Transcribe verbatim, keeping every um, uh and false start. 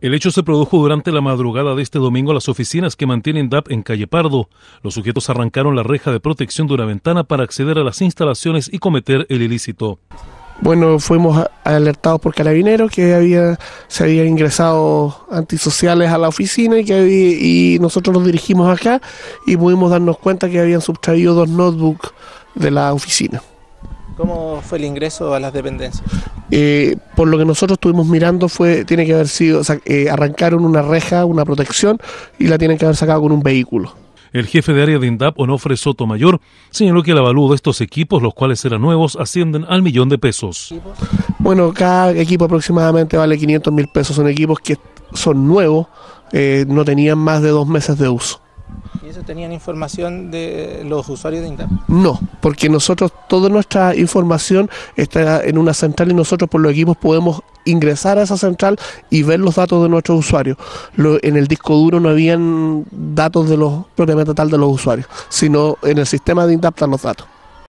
El hecho se produjo durante la madrugada de este domingo a las oficinas que mantiene INDAP en Calle Pardo. Los sujetos arrancaron la reja de protección de una ventana para acceder a las instalaciones y cometer el ilícito. Bueno, fuimos alertados por Carabineros que había, se habían ingresado antisociales a la oficina y, que había, y nosotros nos dirigimos acá y pudimos darnos cuenta que habían sustraído dos notebooks de la oficina. ¿Cómo fue el ingreso a las dependencias? Eh, por lo que nosotros estuvimos mirando, fue tiene que haber sido, o sea, eh, arrancaron una reja, una protección y la tienen que haber sacado con un vehículo. El jefe de área de INDAP, Onofre Sotomayor, señaló que el avalúo de estos equipos, los cuales eran nuevos, ascienden al millón de pesos. Bueno, cada equipo aproximadamente vale quinientos mil pesos. Son equipos que son nuevos, eh, no tenían más de dos meses de uso. ¿Y eso tenían información de los usuarios de INDAP? No, porque nosotros, toda nuestra información está en una central y nosotros por los equipos podemos ingresar a esa central y ver los datos de nuestros usuarios. Lo, en el disco duro no habían datos de los propiamente tal de los usuarios, sino en el sistema de INDAP están los datos.